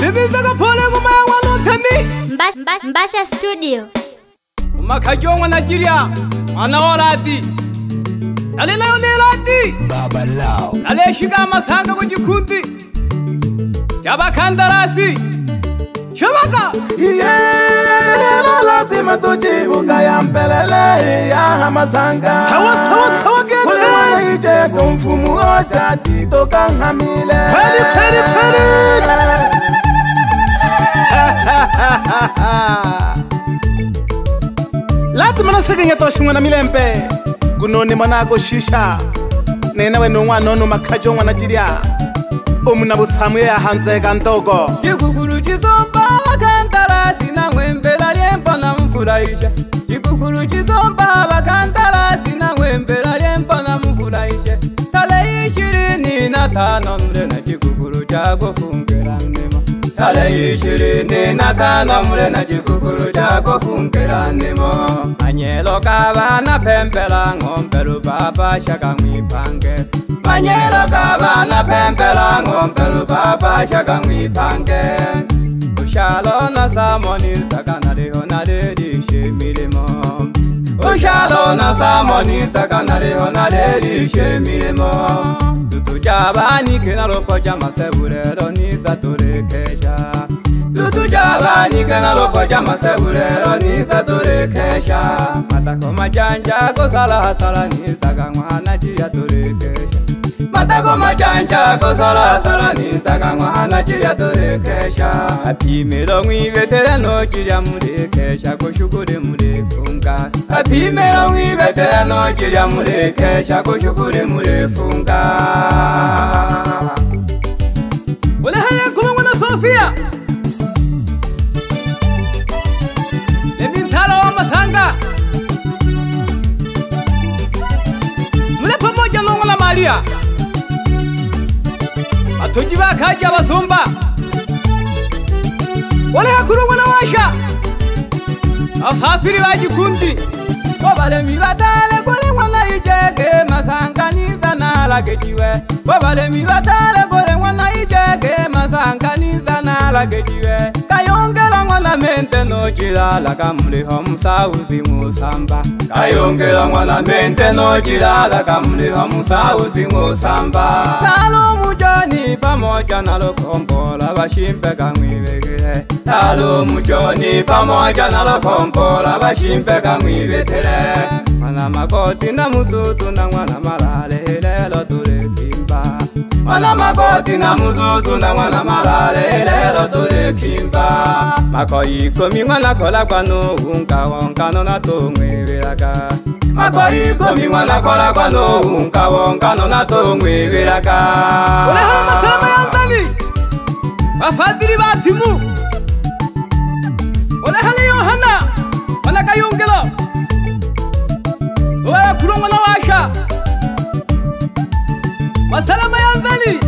Nebizaga pole ngoma ya walotemi Mbasha Studio Umakajongwa na jiria Anaoradi Nale leo neladi Baba Lao Nale shiga masanga kujikundi Jaba kandarasi Shabaka lazima tujibu kaya mpelele ya hamasanga Sawa gete Kule ije kumfumu oja titoka hamile Peri Lati mana segenye toshimwa na milempe Gunoni manago shisha Nenewe nungwa nonu makajo mwana jiria Omunabu samuye ya hanze gantogo Chikukuru chizomba wakantarasi na mwembela liempa na mfurahisha Chikukuru chizomba wakantarasi na mwembela liempa na mfurahisha Tarehe 25 mle na chikukuru chako fungera nema Tarehe 25 mle na chikukuru chako fungera nema Anyelo kabana pempela ngompelu papa shaka mwipange Manyelo kabana pempela ngompelu papa shaka mwipange Ushalo na samoni takana leho na ledi shemilemo Ushalo na samoni takana leho na ledi shemilemo Tutujabani kena loko jama sebulero ni taturekesha Tutujabani kena loko jama sebulero ni taturekesha Matako majanja kusala hasala ni sakangwa na jia turekesha Matako majanja kusala hasala ni sakangwa na jia turekesha Apimelo mwivetere no jia murekesha kushukuri murefunga Apimelo mwivetere no jia murekesha kushukuri murefunga Wale haya kulungu na Sofia Lebintalo wa Masanga Mule pamoja lungu na Maria Atujiba kaja basumba Wale haya kulungu na Washa Afafiri wajikundi Wabale mibatale kule mwana ijege Masanga niza na lagejiwe Wabale mibatale kule mwana ijege Masanga niza na lagejiwe Kayongela mwana mente no chilala Kamuliho musauzi musamba Kayongela mwana mente no chilala Kamuliho musauzi musamba Talo mujoni pamoja na lokombola Bashimpe kamwibegele Talo mujoni pamoja na lokombola Bashimpe kamwibegele Mwana makoti na mututu na mwana malale Lelo turekimba Mwana makoti na mututu na mwana malale Lelo turekimba Makoyiko mi mwana kola kwa nuhunga Wonkano na tungwebelaka Makoyiko mi mwana kola kwa nuhunga Wonkano na tungwebelaka Ule hala masalama ya ndani Wafadhili batimu Ule hala Yohana Wana kayungelo Oya kulungu na Washa Masalama ya ndani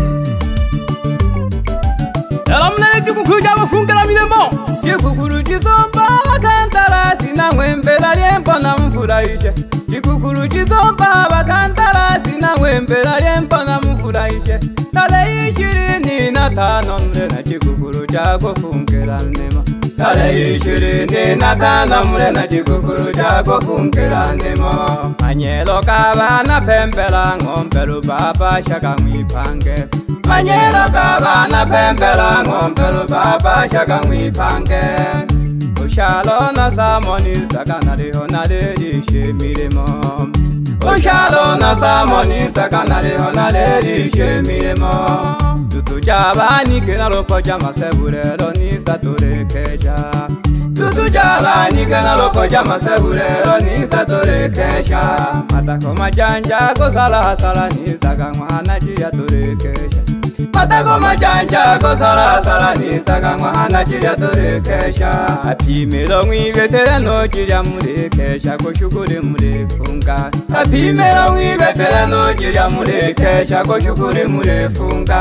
Elamne chikukuja wafungela milemo Chikukuru chizomba wakantarasi na mwembela liempa na mfurahishe Chikukuru chizomba wakantarasi na mwembela liempa na mfurahishe Tarehe 25 mle na chikukuru chako fungela nema Tarehe 25 mle na chikukuru chako fungela nema Anyelo kabana pempela ngompelu papa shaka mwipange Manyelo kabana pempela ngompelu papa shaka mwipange Ushalo na samoni sakana leho na ledi shemilemo Ushalo na samoni sakana leho na ledi shemilemo Tutujabani kena loko jama sebulero ni taturekesha Tutujabani kena loko jama sebulero ni taturekesha Matako majanja kusala hasala ni sakangwa na jia turekesha Matako majanja kusala hasala ni sakangwa na jia turekesha Apimelo mwivetere no jia murekesha kushukuri murefunga Apimelo mwivetere no jia murekesha kushukuri murefunga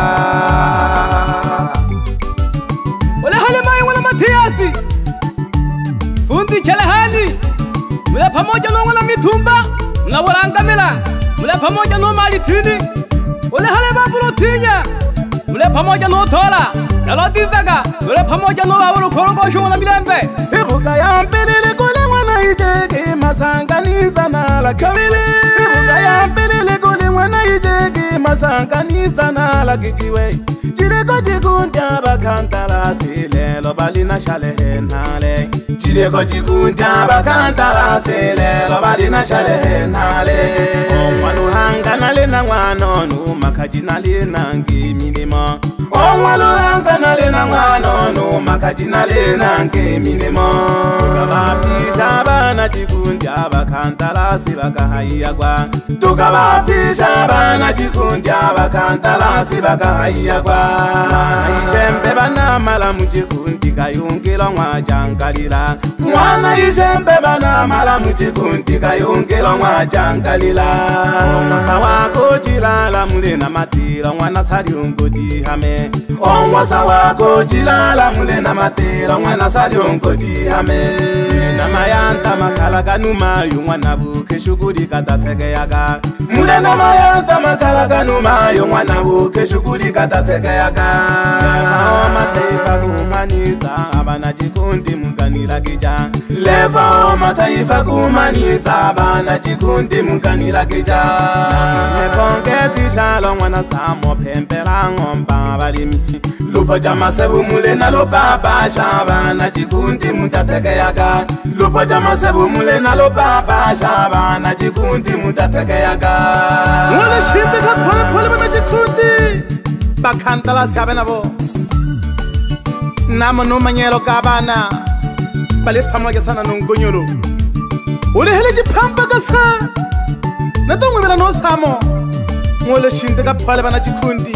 Wale hale mai wala Matiasi Fundi Chelehani Mula pamoja no wala Mitumba Mula walangamela Mula pamoja no Malitini Wale hale baburo tinya Mule pamoja no tola Nalotizaka ule pamoja no wawulu koroko shungona milembe Ibuka ya mpelele kule mwana ijeke masanganiza na la kabili Ibuka ya mpelele kule mwana ijeke masanganiza na la kijiwe Chireko chikunja bakantala silelo balina shalehe nale Chireko chikunja bakantala silelo balina shalehe nale Omwanu hanga nale na wanonu makaji nale nangi minima Omwanu hanga nale na wanonu makaji nale nangi minima Tukabapisha bana chikunja bakantala sibakahayagwa Tukabapisha bana chikunja bakantala sibakahayagwa Mwana ishembe bana mala mchikundi kayungila mwajangalila Mwana ishembe bana mala mchikundi kayungila mwajangalila Omwasa wako jilala mulena matila mwana sali ungodi hame Omwasa wako jilala mulena matila mwana sali ungodi hame Nama yanta makala kanuma yu mwana buke shukuri katategeyaga Mulena mayanta makala kanuma yu mwana buke shukuri katategeyaga Leva mataifa kumaniza abana chikundi mukanila gija Leva mataifa kumaniza abana chikundi mukanila gija Nepongeti shalo mwana samo pempela ngomba balimi Lupo jama sebu mulena lo baba shabana chikundi mutategeyaga Lupo jama sebu mulena lo baba shabana chikundi mutategeyaga Wala shinte ka pole bana chikundi Bakantala sabena bo Namo no manyelo kabana Bale pamoja sana nungonyoro Ule hele jipampa kasa Natungu mela no samo Wala shinte ka pole bana chikundi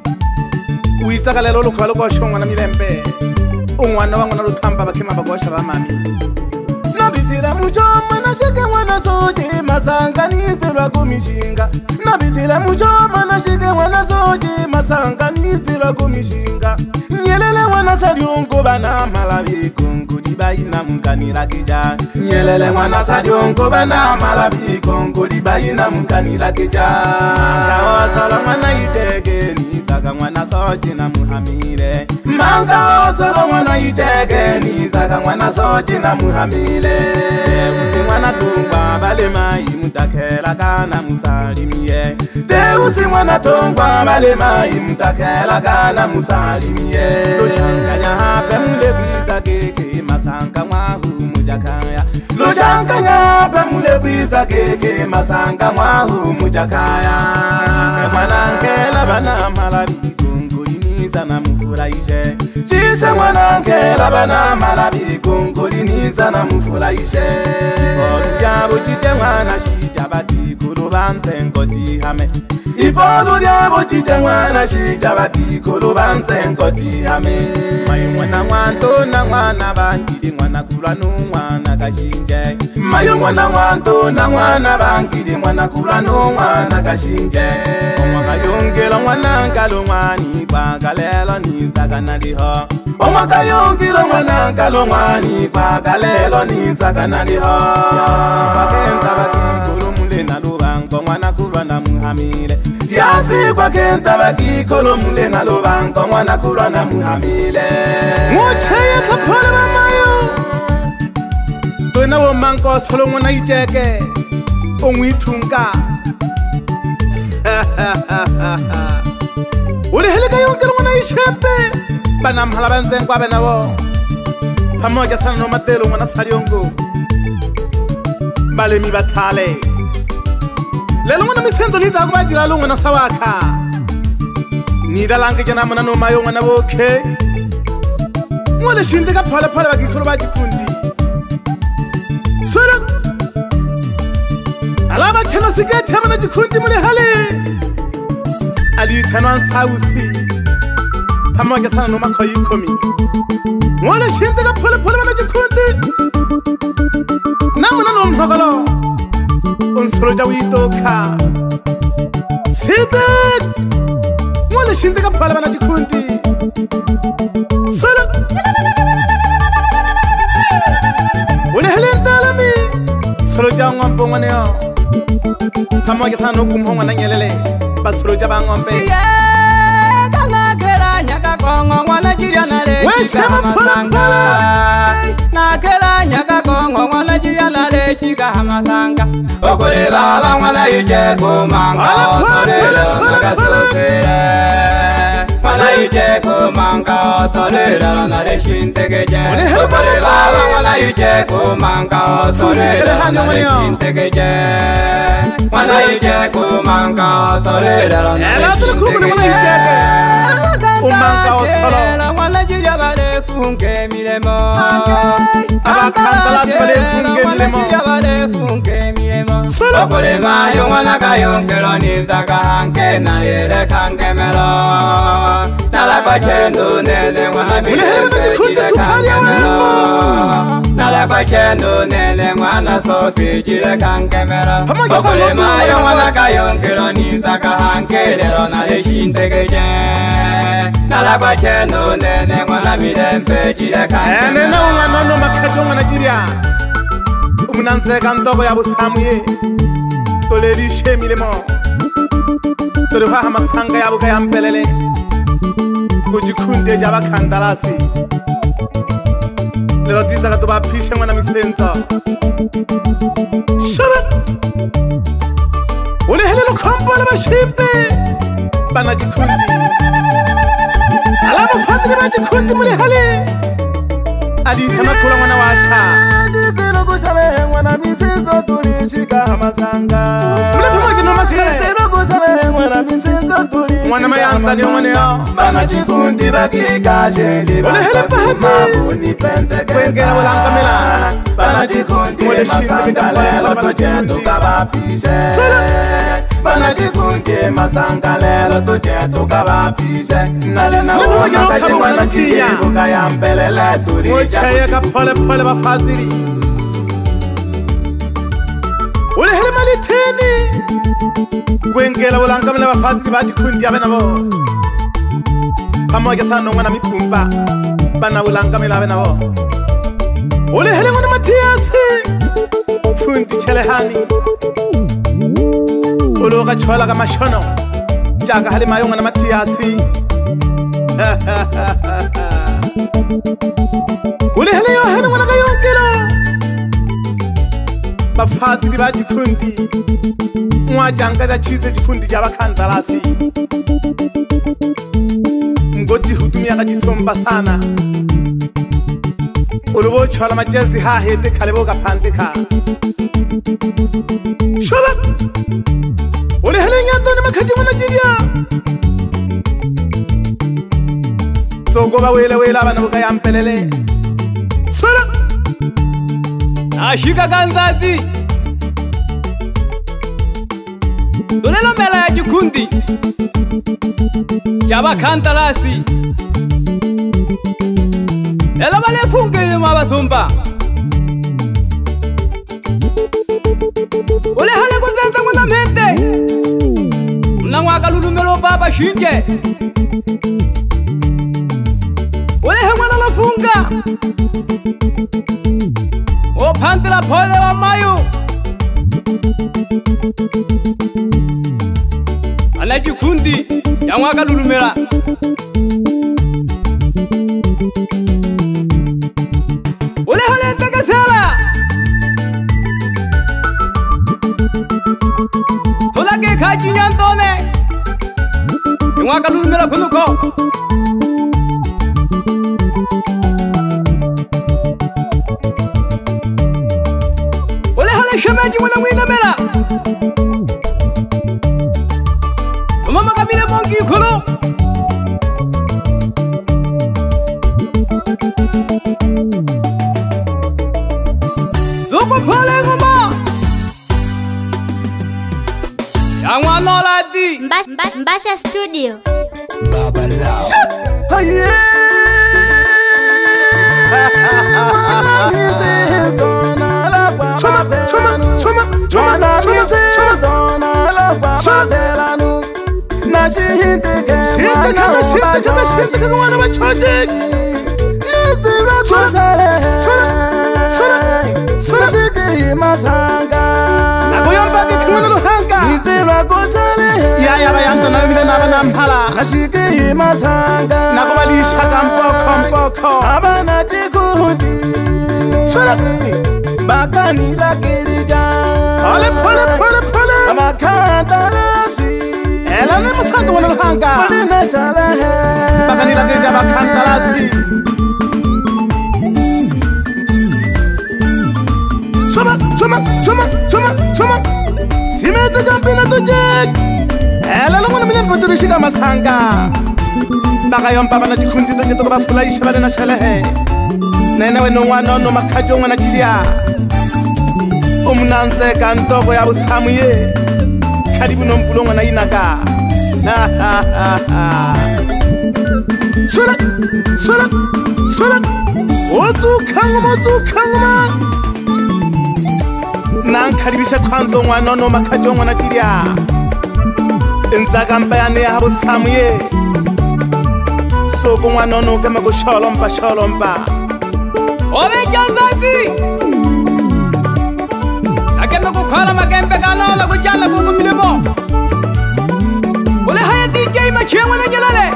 Uitaka lelo lukwa lukwa shongwa na milembe Ungwana wangu na lutamba bakima bagosha ba mami Nabitira mujoma na shike mwana soje masanganizirwa kumishinga Nabitira mujoma na shike mwana soje masanganizirwa kumishinga Nyelele mwana sariongo bana malabi kongo dibayina mukanira kija Nyelele mwana sariongo bana malabi kongo dibayina mukanira kija Manga osala mwana itegeni Zaka mwana soje na muhamile Manga osala mwana itegeni Zaka mwana soje na muhamile Usi mwana tungwa bale mai mutakela kana musalimie Usi mwana tungwa bale mai mutakela kana musalimie Lochanganya hape mule kwita keke masanga mwahu mujakaya Lochanganya hape mule kwita keke masanga mwahu mujakaya Mwanangela bana malabi kongoliniza na mufurahishe Chise mwanangela bana malabi kongoliniza na mufurahishe Ipolu jabo chiche mwana shija bati kurubanze ngoti hame Ipolu jabo chiche mwana shija bati kurubanze ngoti hame Mayu mwana mwanto na mwana bangiri mwana kulanu mwana kashinje Mayu mwana mwanto na mwana bangiri mwana kulanu mwana kashinje Omwaka yongela mwana nkalo mwani kwa kalelo nizaka naliho Omwaka yongela mwana nkalo mwani kwa kalelo nizaka naliho Wakenta bakikolo mulena lubango mwana kulwa na muhamile Yasi kwa kenta bakikolo mulena lubango mwana kulwa na muhamile Mochaya kapole mamayo Wena wo manko solo mwana iteke Ongwitunga Ule helika yongela mwana ishembe Bana mhala banzengwa bena wo Pamoja sana no matelo mwana sariongo Bale mi batale Lelo mwana misendo niza kubajila lungu na sawaka Nida langi jana mwana no mayo mwana woke Mwale shindika pale pale bakikolo bajikundi Sura Alaba chana sigeti mwana jikundi mule hale Ali tanwan sausi Pamoja sana no mako yikomi Mwale shindika pale pale mwana jikundi Namuna no mhagalo Unsoroja witoka Sidet Mwale shindika pale mwana jikundi Sura Ule helenda lami Soroja ngompo mwane yo Pamoja sana no kumhonga na nyelele Basoroja ba ngompe Kana kera nyaka kongo mwana shika masanga nakela nyaka kongo mwana jiyana le shika masanga okole baba mwana yije kumanga osolera nagasokere mwana yije kumanga osolera nale shintegeje okole baba mwana yije kumanga osolera nale shintegeje mwana yije kumanga osolera nale shintegeje umanga osolo mwana jija bale funke milemo abakandala bale funke milemo bale funke milemo okole mayo mwana kayongero nizaka hanke na yere kanke melo nala kwa chendo nene mwana mileme jile kanke melo nala kwa chendo nene mwana sofi jile kanke melo okole mayo mwana kayongero nizaka hanke lero nale shintegeje nala kwa chendo nene mwana mileme jile kanke melo nene mwana no makajo mwana jiria umunanzeka ndogo ya busamuye tolerishe milemo toreha amasanga yabo kayambelele kujikunde jabakandalasi lero tiza katubapishe mwana misenzo shabe ulehelelo kambola bashimbe banajikundi alamu fadri bajikundi mulehale alitana kula mwana washa kusale mwana misenzo tulishika amasanga mulefuma kino masitero kusale mwana misenzo tulishika mwana mayanta ni mwana yo banajikundi bakikashe mabuni penteke kwengera walangamela banajikundi masanga lelo tojetu kabapise banajikundi masanga lelo tojetu kabapise nalena wamakaje mwana chibu kayambelele tulicha pole pole bafadhili ulehele maliteni kwengela ulangamela bafadhili bajikundi abe nabo pamoja sana mwana mitumba bana ulangamela abe nabo ulehele mwana Matiasi fundi chelehani uloga chola kama shono jaga hali mayo mwana Matiasi ulehele yohana mwana kayongela bafadhili bajikundi mwajanga chize jikundi jabakandalasi ngoti hutumia kajisomba sana urubo chola majezi hahete kalebo kapandika shoba ulehele nyato ni makaji mwana jiria sogoba wela abana bukayampelele sola ashika kanzazi dolelo mela ya jikundi jabakandalasi ela bale funke mabasumba ole hale kunzenza mwana mente mnangwaka lulumelo baba shinje ole he mwana lofunga ophandela phole wa mayo ala jikundi yangwaka lulumela ole hale tekesela tolake khaji nyantone yangwaka lulumela kunuko shemeji mwana mwina mela mama kamile mongi kolo zoko pole ngoma ya mwana ladi Mbasha Studio Baba Lao haye yaya bayantona mile nabana mphala ashike masanga nakubalisha kampoko abana chikundi bakani la kelija pole abakantalasi ela ni musanga wona luhanga balina salahe bakani la kelija abakantalasi chuma simete kampina tujek ela longona mile mpoturishika masanga bakayompa bana chikundi toje toka bafulaisha balena shalehe nene wena n'wana no makhajo n'wana kiliya umnandzeka ntoko ya vutshamo ye khadi vunompulo n'wana yinaka sula otsukhanguma nankhadivise khwanzo n'wana no makhajo n'wana kiliya ndzakampayane ya vutshamo ye soko n'wana no kama ku xolompa Ove Janzati Akeme kukhala makempe kanola kuchala kukumilimo Ule haya DJ machemwe na jelale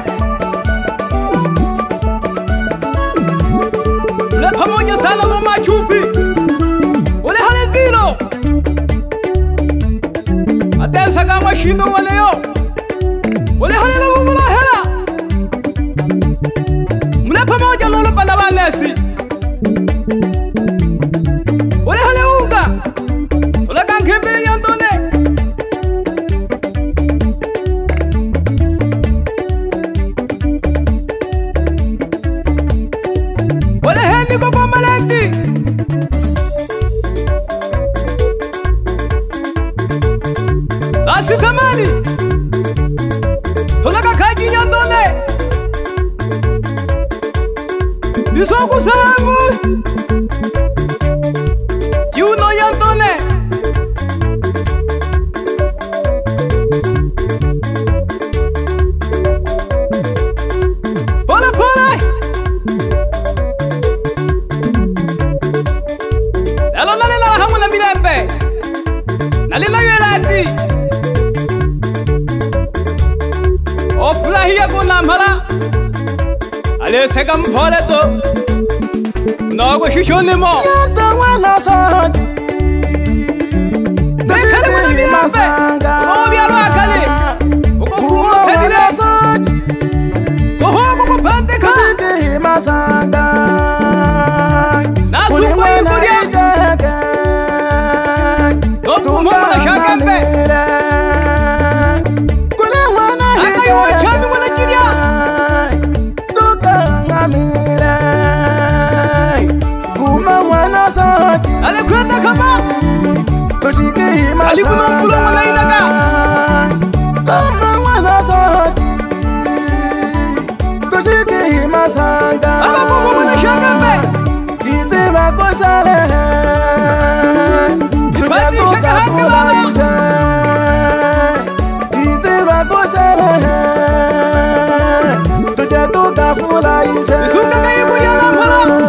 Ule pamoja sana mama chupi Ule hale zilo Atensa kama shino wale yo Ule hale la hela Mule pamoja lolo panabanesi Ole hale unga Ola kankembele yandone Ole hendi koko malendi Lasi kamani Ola kakaji yandone Nisoku salamu Juno yantone Pole Elo nalila hamuna milembe Nalila yelati Ofurahia kuna mhala Aleseka mpole to Nago shishoni mo yata wana saji Kale mwana milembe Ugo bialu akale Ugo fumo pedile Ugo kupande ka ashike masanga Nasu kwa yukudia Noku mwana shakembe Aka yuwa chami mwana jiria Ale kwenda kama Kalibu nompulo mwana inaka Aba kumu mwana shakambe Ipandi shaka hake baba Isuka kayi kudia na mpala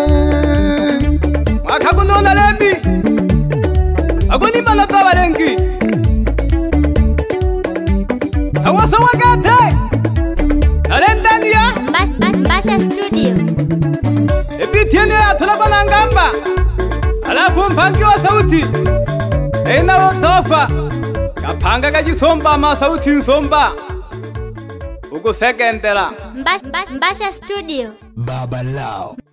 Makakunona lembi Agoni malata warengi Awasa wakate Narendania Mbasha Studio. Epi tiene atulapa na ngamba Alafu mpangi wa sauti Eina wotofa Kapanga kajisomba ma sauti nsomba Ugo sekendela Mbasha Studio. Baba Lao.